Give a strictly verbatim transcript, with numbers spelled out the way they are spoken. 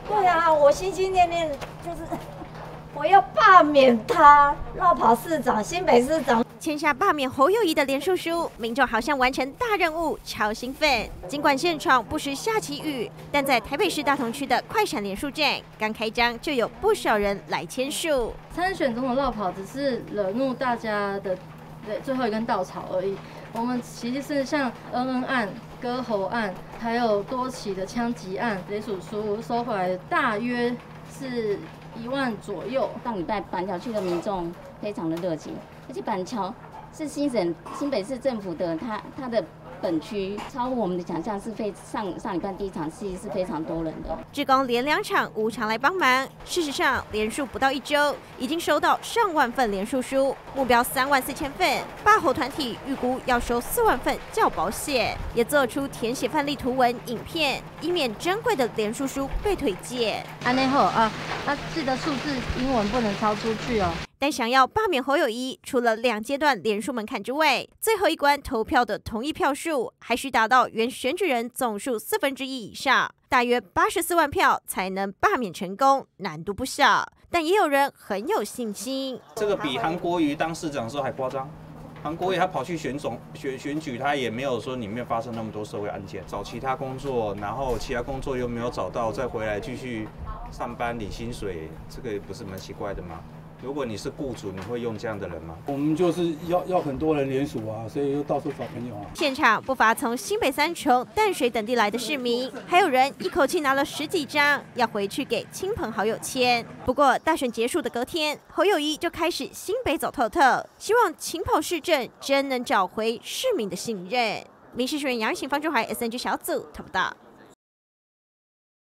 对啊，我心心念念就是我要罢免他，绕跑市长、新北市长。 签下罢免侯友宜的连署书，民众好像完成大任务，超兴奋。尽管现场不时下起雨，但在台北市大同区的快闪连署站刚开张，就有不少人来签署。 参选总统绕跑只是惹怒大家的最后一根稻草而已。我们其实是像恩恩案、割喉案，还有多起的枪击案，连署书收回来大约是一万左右。 上礼拜板桥区的民众非常的热情，而且板桥是新省新北市政府的，它它的本区超乎我们的想象，是非上上礼拜第一场戏是非常多人的。 志工连两场无偿来帮忙。事实上，连署不到一周，已经收到上万份连署书，目标三万四千份。罢侯团体预估要收四万份较保险，也做出填写范例图文、影片，以免珍贵的连署书被推荐。 安内后啊，啊，记得数字英文不能超出去哦。 但想要罢免侯友宜，除了两阶段连署门槛之外，最后一关投票的同意票数还需达到原选举人总数四分之一以上，大约八十四万票才能罢免成功，难度不小。但也有人很有信心， 这个比韩国瑜当市长的时候还夸张。韩国瑜他跑去选总选选举，他也没有说里面发生那么多社会案件，找其他工作，然后其他工作又没有找到，再回来继续上班领薪水，这个不是蛮奇怪的吗？如果你是雇主，你会用这样的人吗？ 我们就是要要很多人联署啊，所以就到处找朋友啊。 现场不乏从新北三重、淡水等地来的市民，还有人一口气拿了十几张，要回去给亲朋好友签。不过大选结束的隔天，侯友宜就开始新北走透透，希望勤跑市政真能找回市民的信任。民视新闻杨行方中海 S N G 小组特报道。